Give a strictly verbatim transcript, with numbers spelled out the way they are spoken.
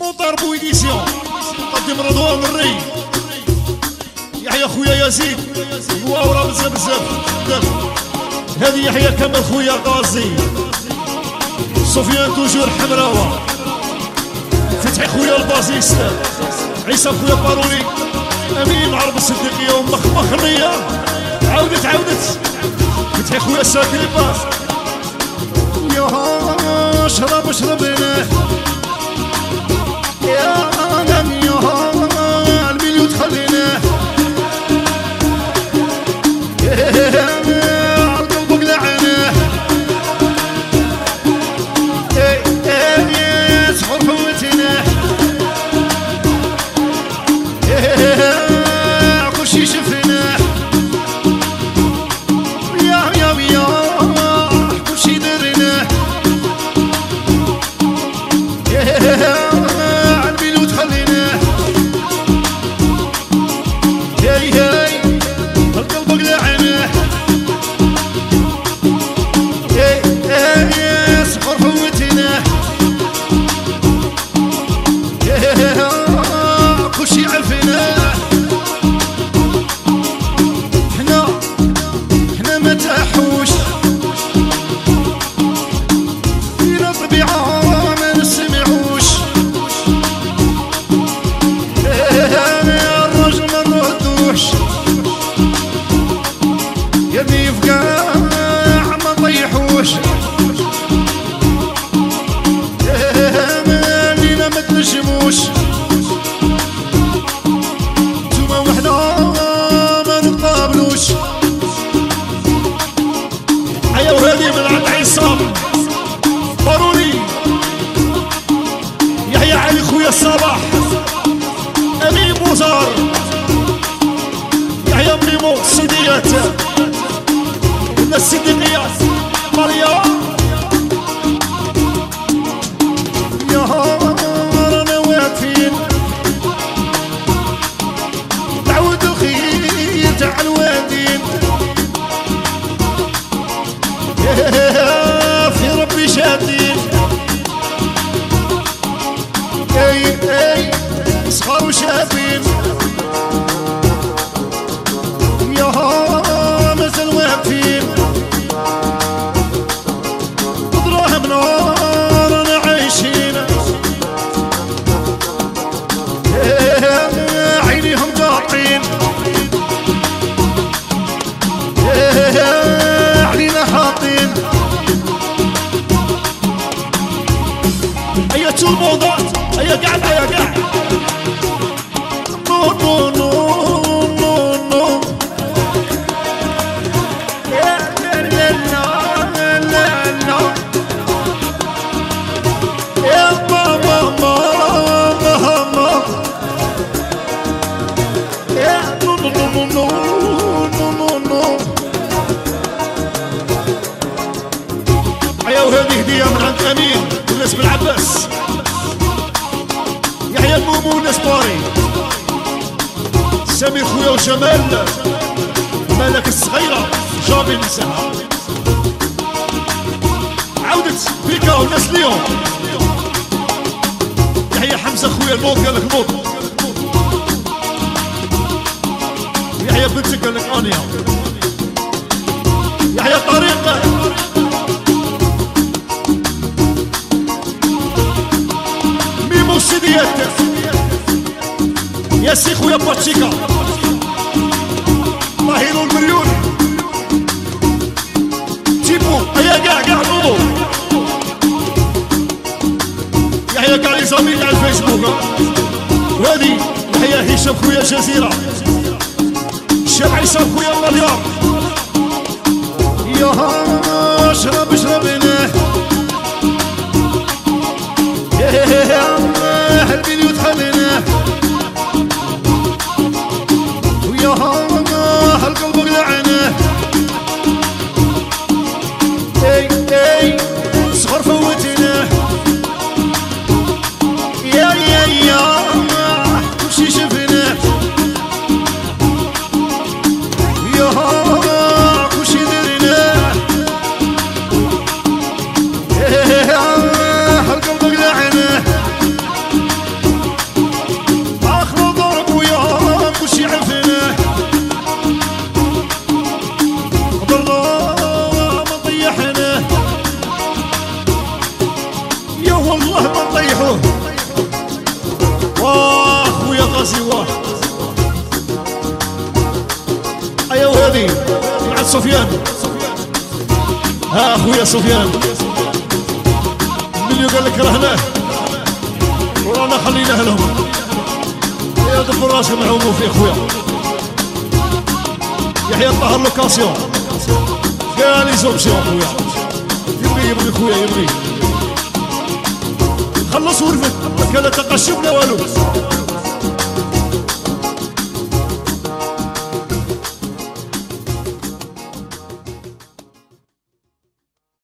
مطار بويديسيون قدم رضوان الري يحيى خويا يزيد واورا بزاف بزاف هذه يحيى كمال خويا غازي سفيان توجور حمراوه فتحي خويا البازيست عيسى خويا بارولي امين عرب الصديقيه ومخمخميه عاودت عاودت فتحي خويا ساكري باس يا شرب شربنا يا نم يا المليون تخلينا عرض قلبك لعنه سحور فوتنا كل شي شفنا يا يا يا كل شي درنا عالبيلو تخلينا هاي هاي قلبك لعنه هاي هاي سحور فوتنا كل شي عرفنا حنا حنا ما تحوش فينا طبيعة ما نسمعوش الرجل ما نردوش يبني يفقع ما نطيحوش لينا ما تنجموش نتوما وحنا ما نتقابلوش حيا وهذه من عند عصام بارولي يحيى علي خويا الصباح امين بوزار يحيى مريمو السيديات ولا الصديقيات ماريا يا رانا واقفين تعود الخير تاع الوالدين في ربي شادين اي اي صغار وشابين يا مازال واقفين بدراهمنا رانا عايشين عينيهم قاطعين علينا حاطين ايا تو الموضوعات ايا قاعد ايا قاعد نو نو نو نو نو لا لا لا لا لا لا يا ماما ماما ماما يا نو نو نو نو نو نو نو وهذه هدية من عند أمين والناس بالعباس يحيى المومو الأسطوري سامي خويا وجمال مالك الصغيرة جابي النساء عودت بيكا والناس اليوم يحيى حمزة خويا الموت قال لك موت يحيى بنتك قال لك أنيا يحيى طريقة سيديات يا سي خويا باتشيكا طاهر المليون تيبو هيا كاع كاع نوضو يحيى كاع لي زامي تاع الفيسبوك وهادي يحيى هشام خويا جزيرة الشاب عصام خويا مليار يا شرب شربنا البيلو تخلينا ويا القلب لعنه اي اي صغر فوتنا يا يا يا كل شي شفنا يا كل شي درنا والله ما نطيحوه. واه خويا غازي واه. ايوا هذه مع سفيان. ها خويا سفيان مليو قال لك رهناه ورانا خليناه لهم. يا دبر راسك معهم فيه خويا يحيى الطاهر لوكاسيون قال لي زوبسيون خويا يبغي يبغي خويا يبغي خلص ورفد ما كان تقشف لا والو.